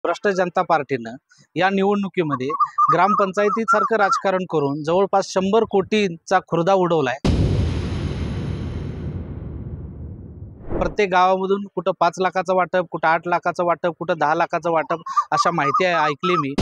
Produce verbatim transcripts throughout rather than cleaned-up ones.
भ्रष्ट जनता पार्टीनं या निवडणुकीमध्ये ग्रामपंचायतीसारखं राजकारण करून जवळपास शंभर कोटींचा खुर्दा उडवलाय। प्रत्येक गावामधून कुठं पाच लाखाचं वाटप, कुठं आठ लाखाचं वाटप, कुठं दहा लाखाचं वाटप अशा माहिती ऐकली मी।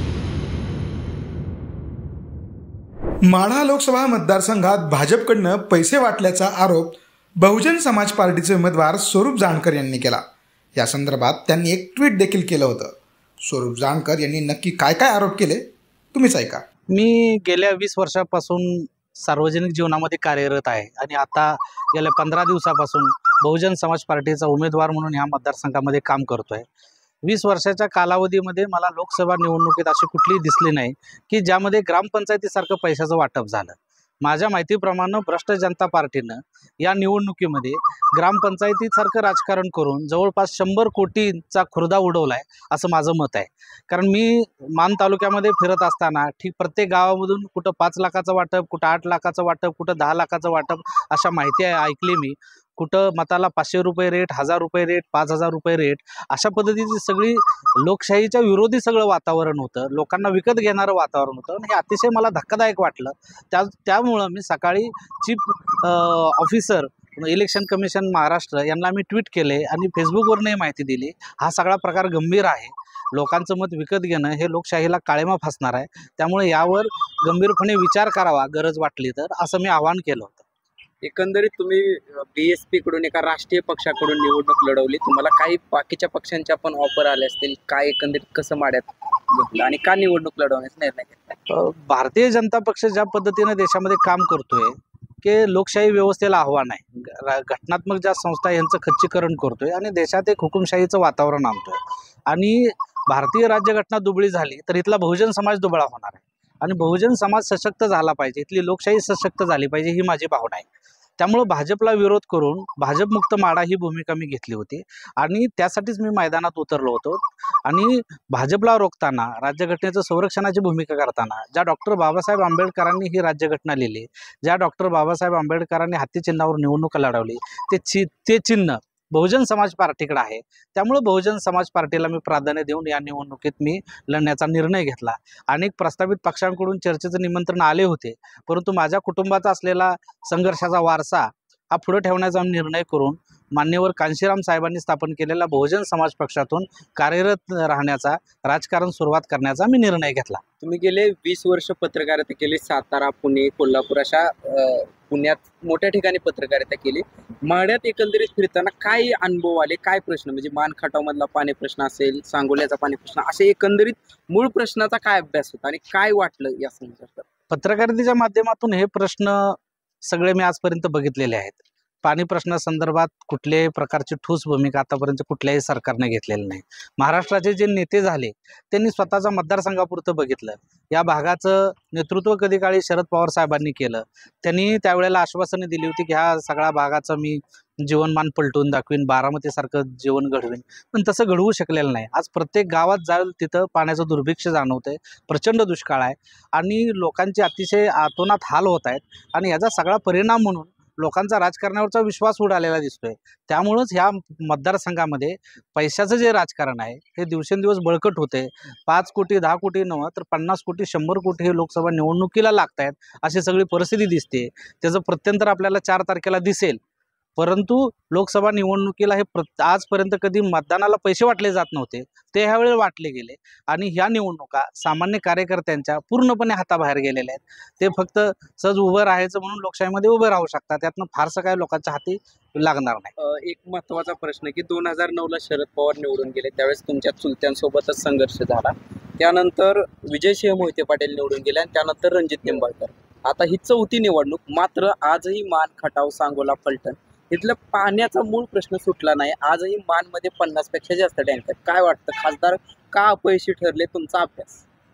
माढा लोकसभा मतदारसंघात भाजपकडनं पैसे वाटल्याचा आरोप बहुजन समाज पार्टीचे उमेदवार स्वरूप जानकर यांनी केला। या संदर्भात त्यांनी एक ट्विट देखील केलं होतं। स्वरूप जानकर यांनी नक्की काय काय आरोप केले तुम्हीच ऐका। मी गेल्या वीस वर्षापासून सार्वजनिक जीवनामध्ये कार्यरत आहे आणि आता गेल्या पंधरा दिवसापासून बहुजन समाज पार्टीचा उमेदवार म्हणून या मतदारसंघामध्ये काम करतोय। वीस वर्षाच्या कालावधीमध्ये मला लोकसभा निवडणुकीत अशी कुठलीही दिसली नाही की ज्यामध्ये ग्रामपंचायतीसारखं पैशाचं वाटप झालं। माझ्या माहितीप्रमाणे भ्रष्ट जनता पार्टीनं या निवडणुकीमध्ये ग्रामपंचायतीसारखं राजकारण करून जवळपास शंभर कोटींचा खुर्दा उडवलाय असं माझं मत आहे। कारण मी मान तालुक्यामध्ये फिरत असताना ठीक प्रत्येक गावामधून कुठं पाच लाखाचं वाटप, कुठं आठ लाखाचं वाटप, कुठं दहा लाखाचं वाटप अशा माहिती ऐकली मी। कुठं मताला पाचशे रुपये रेट, हजार रुपये रेट, पाच हजार रुपये रेट अशा पद्धतीची सगळी लोकशाहीच्या विरोधी सगळं वातावरण होतं, लोकांना विकत घेणारं वातावरण होतं आणि हे अतिशय मला धक्कादायक वाटलं। त्या त्यामुळं मी सकाळी chief officer election commission Maharashtra यांना मी ट्विट केले आणि फेसबुकवरही माहिती दिली। हा सगळा प्रकार गंभीर आहे, लोकांचं मत विकत घेणं हे लोकशाहीला काळेमा फासणार आहे, त्यामुळे यावर गंभीरपणे विचार करावा गरज वाटली तर, असं मी आवाहन केलं होतं। एकंदरीत तुम्ही बीएसपी कडून एका राष्ट्रीय पक्षाकडून निवडणूक लढवली, तुम्हाला काही बाकीच्या पक्षांच्या पण ऑफर आले असतील, काय एकंदरीत कसं माड्यात घेतलं आणि का निवडणूक लढवण्याचा निर्णय घेतला? भारतीय जनता पक्ष ज्या पद्धतीने देशामध्ये काम करतोय की लोकशाही व्यवस्थेला आव्हान आहे, घटनात्मक ज्या संस्था यांचं खच्चीकरण करतोय आणि देशात एक हुकुमशाहीचं वातावरण आणतोय आणि भारतीय राज्यघटना दुबळी झाली तर इथला बहुजन समाज दुबळा होणार आहे आणि बहुजन समाज सशक्त झाला पाहिजे, इथली लोकशाही सशक्त झाली पाहिजे ही माझी भावना आहे। त्यामुळे भाजपला विरोध करून भाजपमुक्त माढा ही भूमिका मी घेतली होती आणि त्यासाठीच मी मैदानात उतरलो होतो। आणि भाजपला रोखताना, राज्यघटनेचं संरक्षणाची भूमिका करताना ज्या डॉक्टर बाबासाहेब आंबेडकरांनी ही राज्यघटना लिहिली, ज्या डॉक्टर बाबासाहेब आंबेडकरांनी हत्ती चिन्हावर निवडणुका लढवली, ते चि ते चिन्ह बहुजन समाज पार्टीकडे आहे। त्यामुळे बहुजन समाज पार्टीला मी प्राधान्य देऊन या निवडणुकीत मी लढण्याचा निर्णय घेतला। अनेक प्रस्तावित पक्षांकडून चर्चेचं निमंत्रण आले होते, परंतु माझ्या कुटुंबाचा असलेला संघर्षाचा वारसा हा पुढे ठेवण्याचा निर्णय करून मान्यवर कांशीराम साहेबांनी स्थापन केलेल्या बहुजन समाज पक्षातून कार्यरत राहण्याचा, राजकारण सुरुवात करण्याचा मी निर्णय घेतला। तुम्ही गेले वीस वर्ष पत्रकारिता केली, सातारा, पुणे, कोल्हापूर अशा पुण्यात मोठ्या ठिकाणी पत्रकारिता केली। माढ्यात एकंदरीत फिरताना काय अनुभव आले, काय प्रश्न म्हणजे मान खटावमधला पाणी प्रश्न असेल, सांगोल्याचा पाणी प्रश्न, असे एकंदरीत मूळ प्रश्नाचा काय अभ्यास होता आणि काय वाटलं या संदर्भात? पत्रकारितेच्या माध्यमातून हे प्रश्न सगळे मी आजपर्यंत बघितलेले आहेत। पाणी प्रश्नासंदर्भात कुठल्याही प्रकारची ठोस भूमिका आतापर्यंत कुठल्याही सरकारने घेतलेली नाही। महाराष्ट्राचे जे नेते झाले त्यांनी स्वतःचा मतदारसंघापुरतं बघितलं। या भागाचं नेतृत्व कधी काळी शरद पवार साहेबांनी केलं, त्यांनी त्यावेळेला आश्वासने दिली होती की ह्या सगळ्या भागाचं मी जीवनमान पलटून दाखवीन, बारामतीसारखं जीवन घडवीन, पण तसं घडवू शकलेलं नाही। आज प्रत्येक गावात जाईल तिथं पाण्याचं दुर्भिक्ष जाणवतंय, प्रचंड दुष्काळ आहे आणि लोकांचे अतिशय आतोनात हाल होत आहेत आणि याचा सगळा परिणाम म्हणून लोकांचा राजकारणावरचा विश्वास उडालेला दिसतोय। त्यामुळेच ह्या मतदारसंघामध्ये पैशाचं जे राजकारण आहे हे दिवसेंदिवस बळकट होते। पाच कोटी दहा कोटी नव्हे तर पन्नास कोटी शंभर कोटी हे लोकसभा निवडणुकीला लागत आहेत अशी सगळी परिस्थिती दिसते। त्याचं प्रत्यंतर आपल्याला चार तारखेला दिसेल, परंतु लोकसभा निवडणुकीला हे आजपर्यंत कधी मतदानाला पैसे वाटले जात नव्हते, ते ह्यावेळी वाटले गेले आणि ह्या निवडणुका सामान्य कार्यकर्त्यांच्या पूर्णपणे हाताबाहेर गेलेल्या आहेत। ते फक्त सहज उभं राहायचं म्हणून लोकशाहीमध्ये उभं राहू शकतात, त्यातनं फारसं काय लोकांच्या हाती लागणार नाही। एक महत्त्वाचा प्रश्न की दोन हजार नऊ ला शरद पवार निवडून गेले, त्यावेळेस तुमच्या चुलत्यांसोबतच संघर्ष झाला, त्यानंतर विजयसिंह मोहिते पाटील निवडून गेले आणि त्यानंतर रणजित निंबाळकर। आता ही चौथी निवडणूक, मात्र आजही मान, खटाव, सांगोला, फलटण इथलं पाण्याचा मूळ प्रश्न सुटला नाही। आजही मानमध्ये पन्नास पेक्षा जास्त टँकर। काय वाटतं, खासदार का अपयशी ठरले, तुमचा अभ्यास?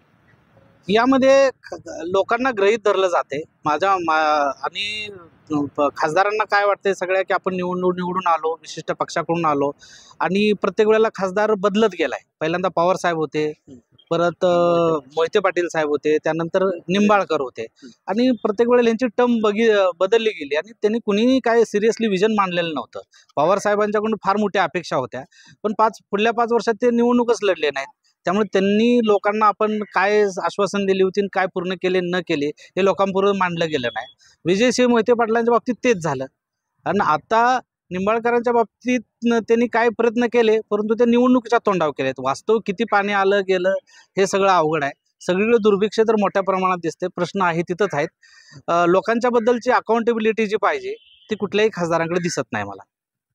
यामध्ये लोकांना गृहीत धरलं जाते माझ्या मा आणि खासदारांना काय वाटतंय सगळ्या की आपण निवडून निवडून आलो, विशिष्ट पक्षाकडून आलो आणि प्रत्येक वेळेला खासदार बदलत गेलाय। पहिल्यांदा पवार साहेब होते, परत अ, मोहिते पाटील साहेब होते, त्यानंतर निंबाळकर होते आणि प्रत्येक वेळेला यांची टर्म बघी बदलली गेली आणि त्यांनी कुणीही काय सिरियसली विजन मांडलेलं नव्हतं. पवार साहेबांच्याकडून फार मोठ्या अपेक्षा होत्या, पण पाच पुढल्या पाच वर्षात ते निवडणूकच लढले नाहीत. त्यामुळे त्यांनी लोकांना आपण काय आश्वासन दिली होती आणि काय पूर्ण केले न केले हे लोकांपुढे मांडलं गेलं नाही. विजयसिंह मोहिते पाटलांच्या बाबतीत तेच झालं आणि आता निंबाळकरांच्या बाबतीत न त्यांनी काय प्रयत्न केले, परंतु ते निवडणुकीच्या तोंडावर केलेत. वास्तव किती पाणी आलं गेलं हे सगळं अवघड आहे. सगळीकडे दुर्भिक्ष तर मोठ्या प्रमाणात दिसते. प्रश्न आहे तिथंच आहेत. अ, लोकांच्या बद्दलची अकाउंटेबिलिटी जी पाहिजे ती कुठल्याही खासदारांकडे दिसत नाही मला.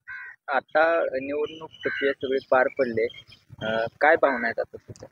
आता निवडणूक प्रक्रिया सगळी पार पडले, अं, काय भावना आहेत आता तुझ्या?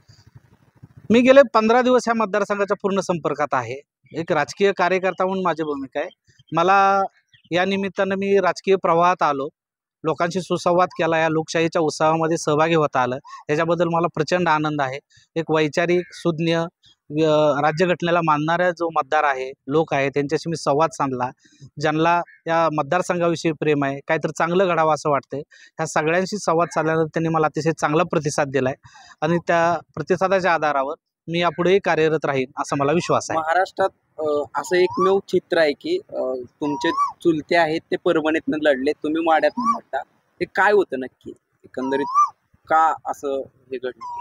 मी गेले पंधरा दिवस ह्या मतदारसंघाच्या पूर्ण संपर्कात आहे. एक राजकीय कार्यकर्ता म्हणून माझी भूमिका आहे. मला या निमित्तानं मी राजकीय प्रवाहात आलो, लोकांशी सुसंवाद केला, या लोकशाहीच्या उत्सवामध्ये सहभागी होता आलं, याच्याबद्दल मला प्रचंड आनंद आहे. एक वैचारिक सुज्ञ व्य- राज्यघटनेला मानणारा जो मतदार आहे, लोक आहे, त्यांच्याशी मी संवाद साधला. ज्यांना या मतदारसंघाविषयी प्रेम आहे, काहीतरी चांगलं घडावं असं वाटतंय, ह्या सगळ्यांशी संवाद साधल्यानंतर त्यांनी मला अतिशय चांगला प्रतिसाद दिला आहे आणि त्या प्रतिसादाच्या आधारावर मी यापुढेही कार्यरत राहीन असा मला विश्वास आहे. महाराष्ट्रात अं, असं एकमेव चित्र आहे की अं, तुमचे चुलते आहेत ते परभणीतनं लढले, तुम्ही माड्यातनं लढता. हे काय होतं नक्की एकंदरीत, का असं हे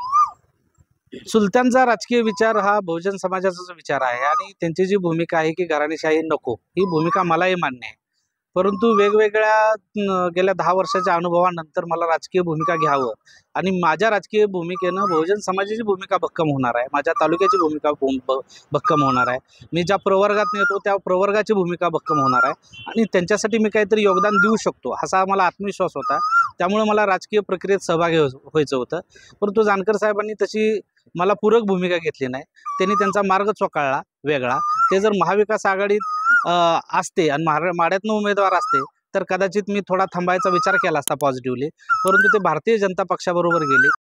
घडलं? सुलतानचा राजकीय विचार हा बहुजन समाजाचा विचार आहे आणि त्यांची जी भूमिका आहे की घराणेशाही नको, ही भूमिका मलाही मान्य आहे. परंतु वेगवेगळ्या न, गेल्या दहा वर्षाच्या अनुभवानंतर मला राजकीय भूमिका घ्यावं आणि माझ्या राजकीय भूमिकेनं बहुजन समाजाची भूमिका भक्कम होणार आहे, माझ्या तालुक्याची भूमिका भूम- भ- भक्कम होणार आहे, मी ज्या प्रवर्गात येतो त्या प्रवर्गाची भूमिका भक्कम होणार आहे आणि त्यांच्यासाठी मी काहीतरी योगदान देऊ शकतो असा मला आत्मविश्वास होता. त्यामुळे मला राजकीय प्रक्रियेत सहभागी हो व्हायचं होतं. परंतु जानकर साहेबांनी तशी मला पूरक भूमिका घेतली नाही. त्यांनी त्यांचा मार्ग चोखाळला वेगळा. ते जर महाविकास आघाडीत अ, असते आणि महारा माड्यातनं उमेदवार असते तर कदाचित मी थोडा थांबायचा विचार केला असता पॉझिटिव्हली, परंतु ते भारतीय जनता पक्षाबरोबर गेले.